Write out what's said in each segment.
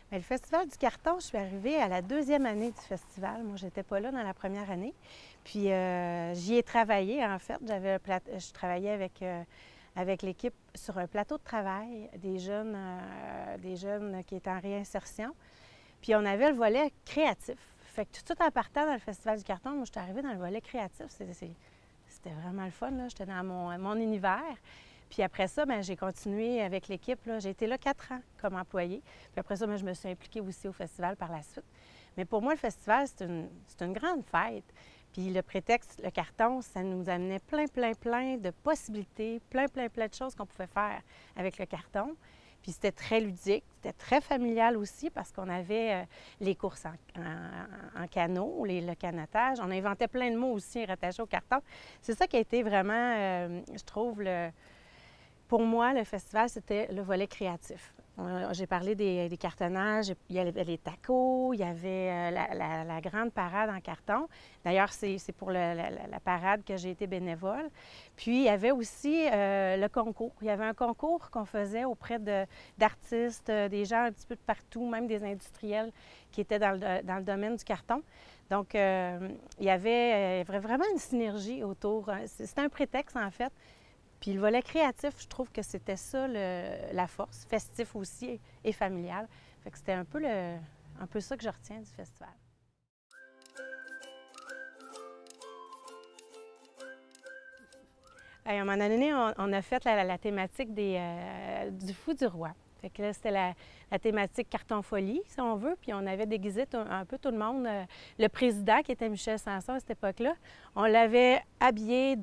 Bien, le Festival du carton, je suis arrivée à la deuxième année du festival. Moi, je n'étais pas là dans la première année. Puis, j'y ai travaillé, en fait. Je travaillais avec l'équipe sur un plateau de travail des jeunes qui étaient en réinsertion. Puis, on avait le volet créatif. Fait que tout de suite en partant dans le Festival du carton, moi, je suis arrivée dans le volet créatif. C'était vraiment le fun, là. J'étais dans mon univers. Puis après ça, bien, j'ai continué avec l'équipe. J'ai été là 4 ans comme employée. Puis après ça, bien, je me suis impliquée aussi au festival par la suite. Mais pour moi, le festival, c'est une grande fête. Puis le prétexte, le carton, ça nous amenait plein de possibilités, plein de choses qu'on pouvait faire avec le carton. Puis c'était très ludique, c'était très familial aussi parce qu'on avait les courses en canot, le canotage. On inventait plein de mots aussi rattachés au carton. C'est ça qui a été vraiment, je trouve, pour moi, le festival, c'était le volet créatif. J'ai parlé des cartonnages, il y avait les tacos, il y avait la grande parade en carton. D'ailleurs, c'est pour la parade que j'ai été bénévole. Puis, il y avait aussi le concours. Il y avait un concours qu'on faisait auprès d'artistes, des gens un petit peu de partout, même des industriels qui étaient dans le domaine du carton. Donc, il y avait vraiment une synergie autour. C'était un prétexte, en fait. Puis le volet créatif, je trouve que c'était ça la force, festif aussi et familial. Fait que c'était un peu ça que je retiens du festival. À un moment donné, on a fait la thématique du Fou du Roi. Fait que là, c'était la thématique carton-folie, si on veut. Puis on avait déguisé un peu tout le monde. Le président, qui était Michel Sanson à cette époque-là, on l'avait habillé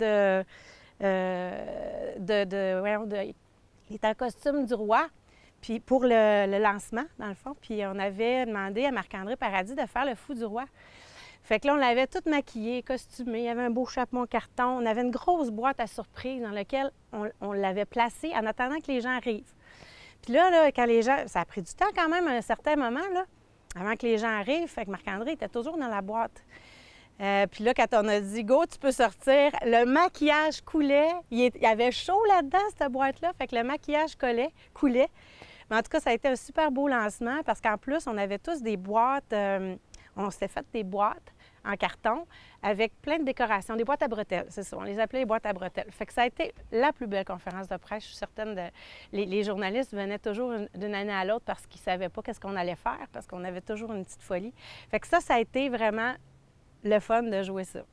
il était en costume du roi, puis pour le lancement, dans le fond. Puis on avait demandé à Marc-André Paradis de faire le Fou du Roi. Fait que là, on l'avait tout maquillé, costumé, il y avait un beau chapeau en carton, on avait une grosse boîte à surprise dans laquelle on l'avait placée en attendant que les gens arrivent. Puis là, quand les gens... Ça a pris du temps quand même, à un certain moment, là, avant que les gens arrivent. Fait que Marc-André était toujours dans la boîte. Puis là, quand on a dit « Go, tu peux sortir », le maquillage coulait. Il y avait chaud là-dedans, cette boîte-là. Fait que le maquillage coulait. Mais en tout cas, ça a été un super beau lancement parce qu'en plus, on avait tous des boîtes. On s'était fait des boîtes en carton avec plein de décorations, des boîtes à bretelles, c'est ça. On les appelait les boîtes à bretelles. Fait que ça a été la plus belle conférence de presse. Je suis certaine les journalistes venaient toujours d'une année à l'autre parce qu'ils ne savaient pas qu'est-ce qu'on allait faire, parce qu'on avait toujours une petite folie. Fait que ça a été vraiment le fun de jouer ça.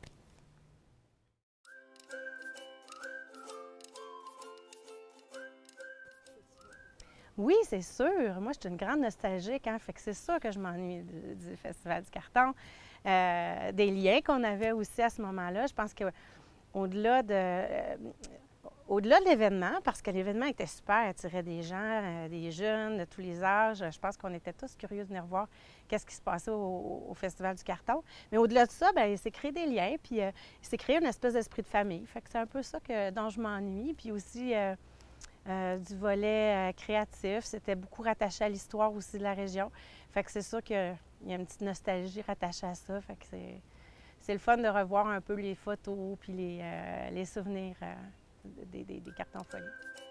Oui, c'est sûr. Moi, je suis une grande nostalgique, hein? Fait que c'est sûr que je m'ennuie du Festival du carton. Des liens qu'on avait aussi à ce moment-là. Je pense qu'au-delà au-delà de l'événement, parce que l'événement était super, attirait des gens, des jeunes de tous les âges. Je pense qu'on était tous curieux de venir voir qu'est-ce qui se passait au Festival du carton. Mais au-delà de ça, bien, il s'est créé des liens, puis il s'est créé une espèce d'esprit de famille. Fait que c'est un peu ça dont je m'ennuie. Puis aussi du volet créatif, c'était beaucoup rattaché à l'histoire aussi de la région. Fait que c'est sûr qu'il y a une petite nostalgie rattachée à ça. Fait que c'est le fun de revoir un peu les photos puis les souvenirs des cartons folies.